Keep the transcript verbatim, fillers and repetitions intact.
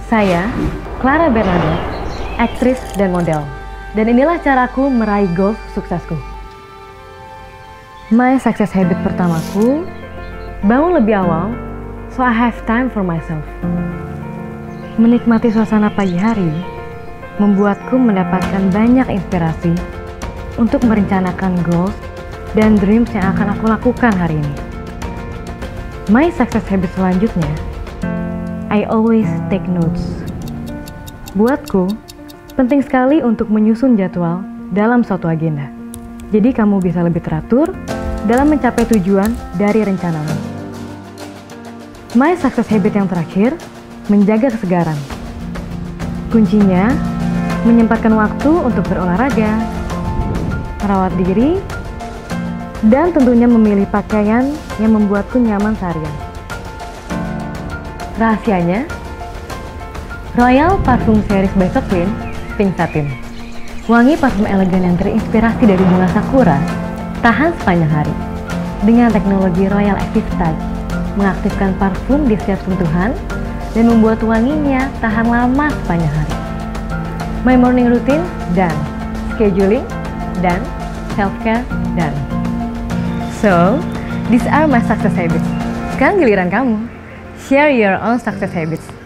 Saya, Clara Bernardo, aktris dan model. Dan inilah caraku meraih goals suksesku. My success habit pertamaku, bangun lebih awal, so I have time for myself. Menikmati suasana pagi hari, membuatku mendapatkan banyak inspirasi untuk merencanakan goals dan dreams yang akan aku lakukan hari ini. My success habit selanjutnya, I always take notes. Buatku, penting sekali untuk menyusun jadwal dalam suatu agenda. Jadi kamu bisa lebih teratur dalam mencapai tujuan dari rencanamu. My success habit yang terakhir, menjaga kesegaran. Kuncinya, menyempatkan waktu untuk berolahraga, merawat diri, dan tentunya memilih pakaian yang membuatku nyaman seharian. Rahasianya, Royal Parfum Series by Sequin Pink Satin. Wangi parfum elegan yang terinspirasi dari bunga sakura, tahan sepanjang hari. Dengan teknologi Royal Active Touch, mengaktifkan parfum di setiap sentuhan dan membuat wanginya tahan lama sepanjang hari. My morning routine dan scheduling dan self-care dan so, these are my success habits. Sekarang giliran kamu. Share your own success habits.